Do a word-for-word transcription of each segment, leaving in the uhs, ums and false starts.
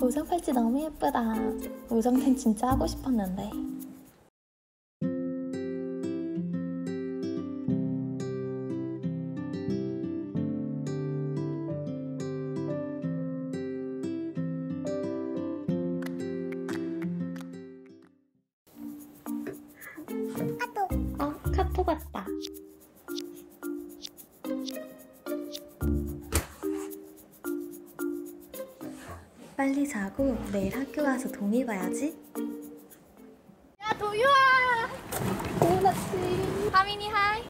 우정 팔찌 너무 예쁘다. 우정템 진짜 하고 싶었는데. 카톡. 어, 카톡 왔다. 빨리 자고 내일 학교 가서 동이 봐야지. 야, 도유아! 도윤아씨. 하민이 하이.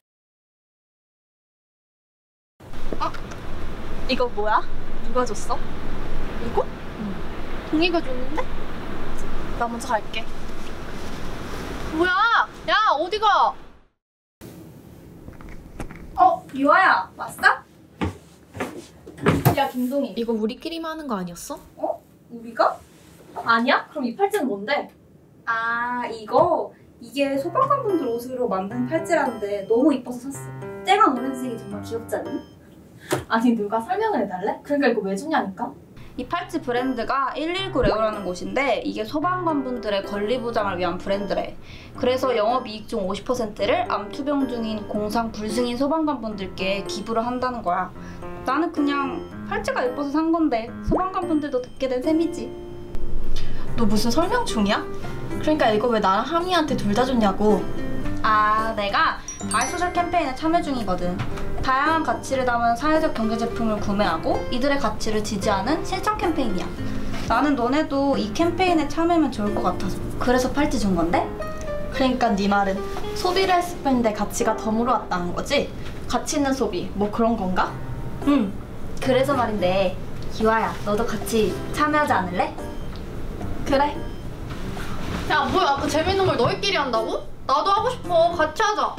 어? 이거 뭐야? 누가 줬어? 이거? 응. 동이가 줬는데? 나 먼저 갈게. 뭐야? 야, 어디 가? 어, 유아야, 왔어? 야, 김동희. 이거 우리끼리만 하는 거 아니었어? 어? 우리가? 아니야? 그럼 이 팔찌는 뭔데? 아, 이거? 이게 소방관분들 옷으로 만든 팔찌라는데 너무 이뻐서 샀어. 쨍한 오렌지색이 정말 귀엽지 않니? 아니, 누가 설명을 해달래? 그러니까 이거 왜 줬냐니까? 이 팔찌 브랜드가 일일구 레오라는 곳인데 이게 소방관분들의 권리보장을 위한 브랜드래. 그래서 영업이익 중 오십 퍼센트를 암투병 중인 공상 불승인 소방관분들께 기부를 한다는 거야. 나는 그냥 팔찌가 예뻐서 산 건데 소방관분들도 듣게 된 셈이지. 너 무슨 설명 중이야? 그러니까 이거 왜 나랑 하미한테 둘 다 줬냐고. 아, 내가 바이소셜 캠페인에 참여 중이거든. 다양한 가치를 담은 사회적 경제 제품을 구매하고 이들의 가치를 지지하는 실천 캠페인이야. 나는 너네도 이 캠페인에 참여하면 좋을 것 같아서 그래서 팔찌 준 건데? 그러니까 네 말은 소비를 했을 뿐인데 가치가 덤으로 왔다는 거지? 가치 있는 소비, 뭐 그런 건가? 응. 그래서 말인데 기화야, 너도 같이 참여하지 않을래? 그래. 야, 뭐야, 그 재밌는 걸 너희끼리 한다고? 나도 하고 싶어. 같이 하자.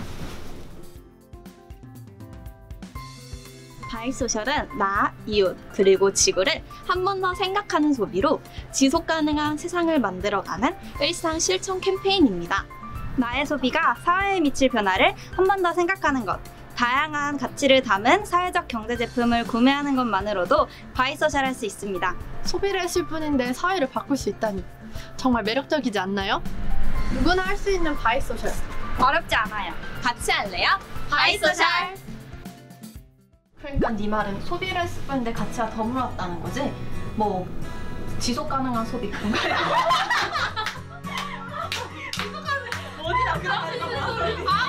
바이소셜은 나, 이웃, 그리고 지구를 한 번 더 생각하는 소비로 지속 가능한 세상을 만들어가는 일상 실천 캠페인입니다. 나의 소비가 사회에 미칠 변화를 한 번 더 생각하는 것, 다양한 가치를 담은 사회적 경제 제품을 구매하는 것만으로도 바이소셜 할 수 있습니다. 소비를 했을 뿐인데 사회를 바꿀 수 있다니 정말 매력적이지 않나요? 누구나 할 수 있는 바이소셜. 어렵지 않아요. 같이 할래요? 바이소셜! 그러니까 네 말은 소비를 했을 뿐인데 가치가 덤으로 왔다는 거지? 뭐 지속 가능한 소비 그런 거야? 지속 가능 어디다 그런 거